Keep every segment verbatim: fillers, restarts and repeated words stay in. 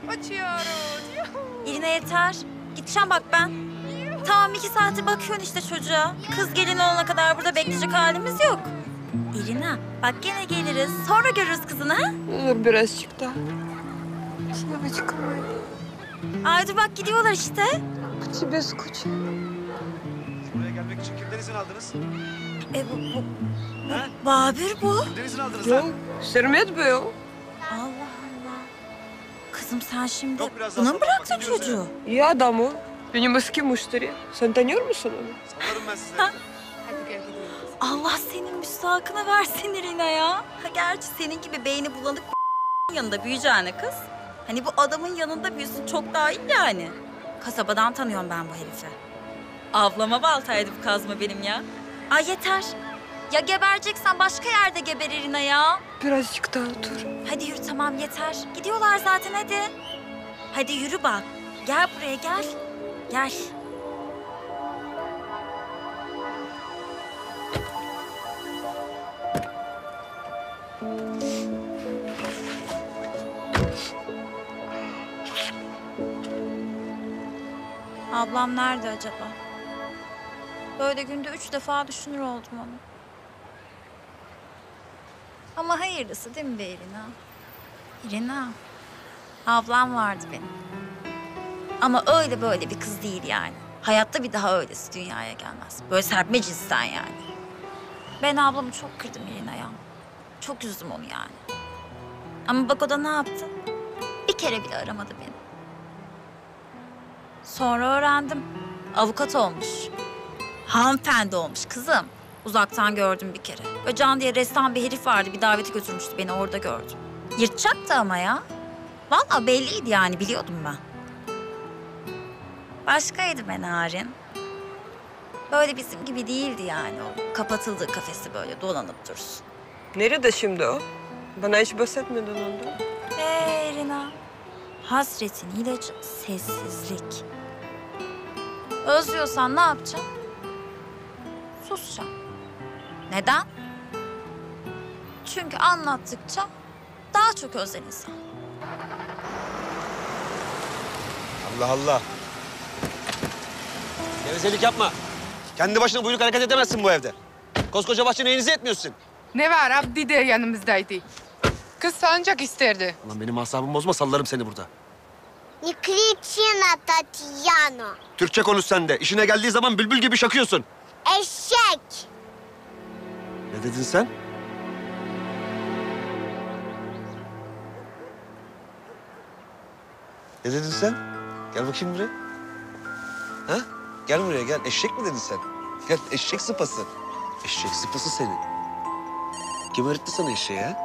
Açıyoruz. İrine yeter. Gideceğim bak ben. Tamam iki saattir bakıyorsun işte çocuğa. Kız gelin olana kadar burada bekleyecek halimiz yok. İrina bak gene geliriz. Sonra görürüz kızını ha? Olur birazcık daha. Славочка моя. Ay dur bak gidiyorlar işte. По тебе скучаю. Buraya gelmek için kimden izin aldınız? E bu, bu, bu Babür bu. Kimden izin aldınız Ну, lan? Sermet Bey o. Allah Allah. Kızım sen şimdi Yok, biraz buna daha mı sonra bıraktın bakın diyoruz Ya. çocuğu? İyi adam o. Benim eski müşteri. Sen tanıyor musun onu? Sallarım ben size. Ha? Allah senin müstahakını versin İrina ya. Ha, gerçi senin gibi beyni bulanık yanında büyüyeceğine kız. Hani bu adamın yanında büyüsün çok daha iyi yani. Kasabadan tanıyorum ben bu herifi. Ablama baltaydı bu kazma benim ya. Ay yeter. Ya gebereceksen başka yerde geber İrina ya. Birazcık daha otur. Hadi yürü tamam yeter. Gidiyorlar zaten hadi. Hadi yürü bak. Gel buraya gel. Gel. Ablam nerede acaba? Böyle günde üç defa düşünür oldum onu. Ama hayırlısı değil mi be İrina? İrina, ablam vardı benim. Ama öyle böyle bir kız değil yani. Hayatta bir daha öylesi dünyaya gelmez. Böyle serpme cinsten yani. Ben ablamı çok kırdım İrina ya. Çok üzdüm onu yani. Ama bak o da ne yaptı? Bir kere bile aramadı beni. Sonra öğrendim. Avukat olmuş. Hanımefendi olmuş kızım. Uzaktan gördüm bir kere. Ve Can diye ressam bir herif vardı. Bir davete götürmüştü beni orada gördüm. Yırtacaktı ama ya. Vallahi belliydi yani biliyordum ben. Başkaydı be Narin. Böyle bizim gibi değildi yani o. Kapatıldığı kafesi böyle dolanıp dursun. Nerede şimdi o? Bana hiç bahsetmedin ondan. Hey Rina. Hasretin ilacı sessizlik. Özlüyorsan ne yapacaksın? Susacaksın. Neden? Çünkü anlattıkça daha çok özler insan. Allah Allah. Gevezelik yapma. Kendi başına buyruk hareket edemezsin bu evde. Koskoca bahçe neyinize etmiyorsun? Ne var? Abdi de yanımızdaydı. Kız salıncak isterdi. Ulan benim asabımı bozma, sallarım seni burada. Не кричи на Татьяну. Türkçe konuş sen de. İşine geldiği zaman bülbül gibi şakıyorsun. Eşek. Ne dedin sen? Ne dedin sen? Gel bakayım buraya. Ha? Gel buraya gel. Eşek mi dedin sen? Gel eşek sıpası. Eşek sıpası seni. Kim öğretti sana eşeği ha?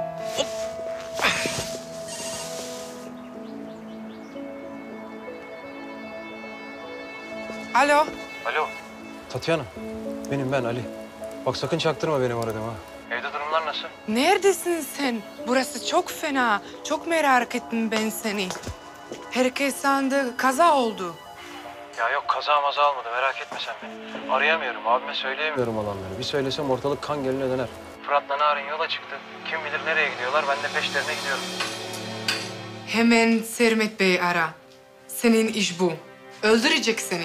Alo. Alo. Tatyana. Benim ben Ali. Bak sakın çaktırma benim aradığımı ha. Evde durumlar nasıl? Neredesin sen? Burası çok fena. Çok merak ettim ben seni. Herkes sandı kaza oldu. Ya yok kaza maza olmadı merak etme sen beni. Arayamıyorum abime söyleyemiyorum olanları. Bir söylesem ortalık kan gölüne döner. Fırat'la Narin yola çıktı. Kim bilir nereye gidiyorlar ben de peşlerine gidiyorum. Hemen Sermet Bey ara. Senin iş bu. Öldürecek seni.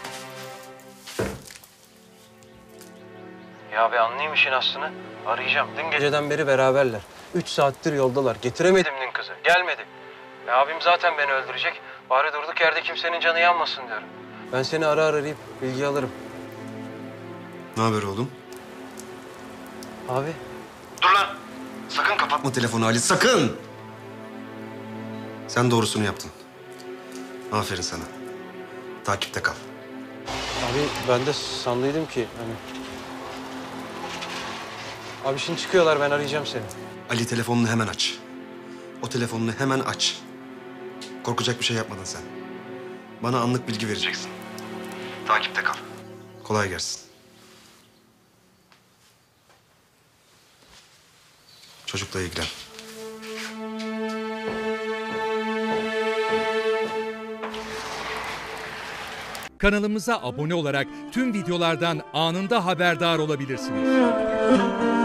Ya bir anlayayım işin aslını. Arayacağım. Dün geceden beri beraberler. Üç saattir yoldalar. Getiremedim dün kızı. Gelmedi. E, abim zaten beni öldürecek. Bari durduk yerde kimsenin canı yanmasın diyorum. Ben seni ara ara arayıp bilgi alırım. Ne haber oğlum? Abi. Dur lan! Sakın kapatma telefonu Ali, sakın! Sen doğrusunu yaptın. Aferin sana. Takipte kal. Abi ben de sandıydım ki hani... Abi şimdi çıkıyorlar ben arayacağım seni. Ali telefonunu hemen aç. O telefonunu hemen aç. Korkacak bir şey yapmadın sen. Bana anlık bilgi vereceksin. Takipte kal. Kolay gelsin. Çocukla ilgilen. Kanalımıza abone olarak tüm videolardan anında haberdar olabilirsiniz.